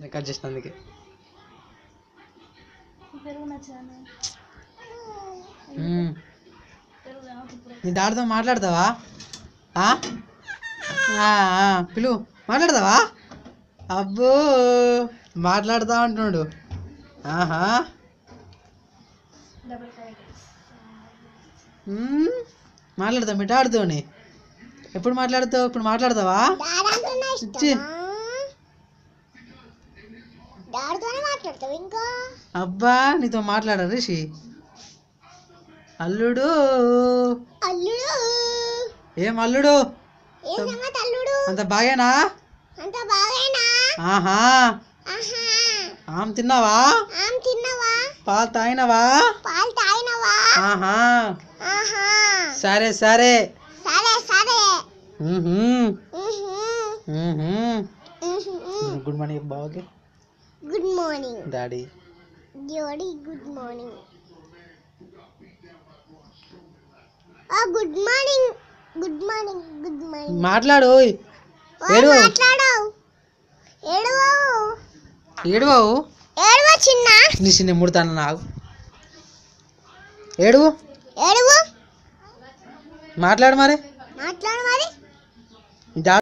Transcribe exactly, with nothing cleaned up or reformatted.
Cut చేసిన అందుకే నీ డాడీతో మాట్లాడతావా? పిలు మాట్లాడతావా? అబ్బో మాట్లాడతా అంటున్నాడు. ఆహా మాట్లాడతావు మీ డాడీతోని? ఎప్పుడు మాట్లాడతావు? ఇప్పుడు మాట్లాడతావా? అబ్బా నీతో మాట్లాడ రిషి. అల్లుడు అల్లుడు ఏం అల్లుడు అంత బాగేనా? ఆహా ఆమ్ తిన్నావా? పాలు తాగినవా? ఆహా సరే సరే గుడ్ మార్నింగ్ బావకి. Good morning daddy. Daddy good morning. Good morning good morning good morning. మాట్లాడు. ఏడు మాట్లాడవు. ఏడువావు ఏడువావు ఏడువా చిన్న నీ చిన్న ముడతాను నాకు. ఏడువు ఏడువు మాట్లాడు మరి మాట్లాడు మరి.